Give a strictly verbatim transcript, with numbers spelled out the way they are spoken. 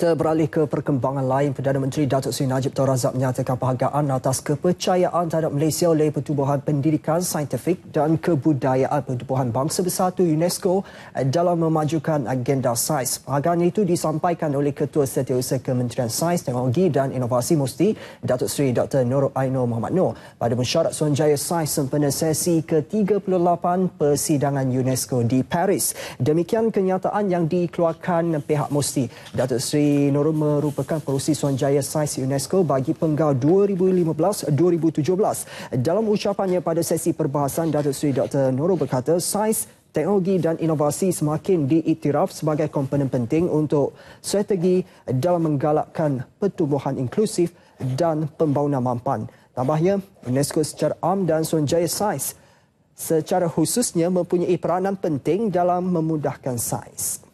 Kita beralih ke perkembangan lain. Perdana Menteri Datuk Seri Najib Terhadap menyatakan penghargaan atas kepercayaan terhadap Malaysia oleh Pertubuhan Pendidikan Saintifik dan Kebudayaan Pertubuhan Bangsa Bersatu Unesco dalam memajukan agenda sains. Penghargaan itu disampaikan oleh Ketua Setiausaha Kementerian Sains, Teknologi dan Inovasi Musti Datuk Seri Doktor Nur Ainur Muhammad Noor pada mesyuarat Suruhanjaya Sains sempena sesi ke tiga puluh lapan persidangan UNESCO di Paris. Demikian kenyataan yang dikeluarkan pihak Musti. Datuk Seri Nur merupakan pengerusi Suruhanjaya Sains UNESCO bagi penggal dua ribu lima belas dua ribu tujuh belas. Dalam ucapannya pada sesi perbahasan, Datuk Seri Doktor Nur berkata sains, teknologi dan inovasi semakin diiktiraf sebagai komponen penting untuk strategi dalam menggalakkan pertumbuhan inklusif dan pembangunan mampan. Tambahnya, UNESCO secara am dan Suruhanjaya Sains secara khususnya mempunyai peranan penting dalam memudahkan sains.